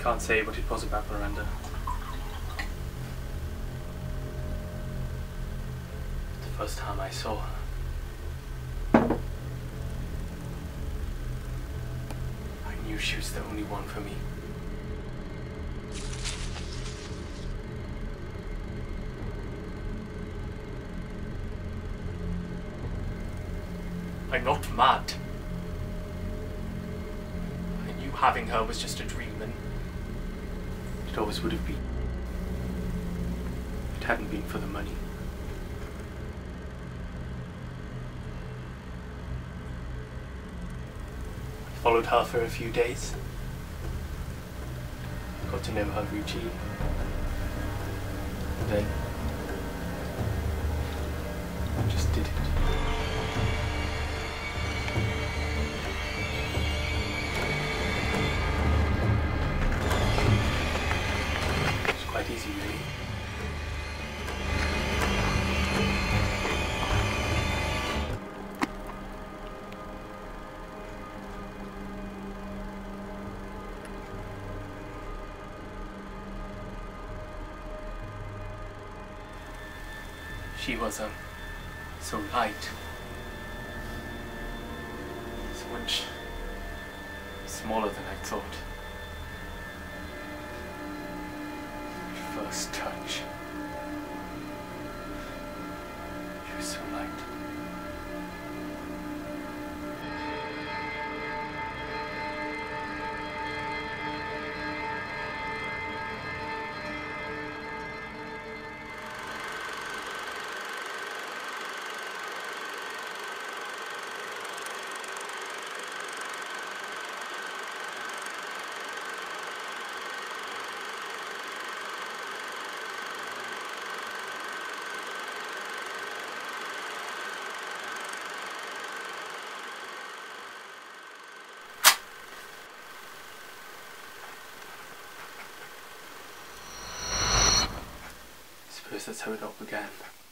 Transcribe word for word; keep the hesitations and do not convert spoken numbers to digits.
Can't say, but it was about Miranda. The first time I saw her. I knew she was the only one for me. I'm not mad. I knew having her was just a dream, and it always would have been. If it hadn't been for the money. I followed her for a few days. Got to know her routine. And then I just did it. Quite easy, really. She was, um, so light. So much smaller than I thought. First touch. She was so light. I suppose that's how it all began.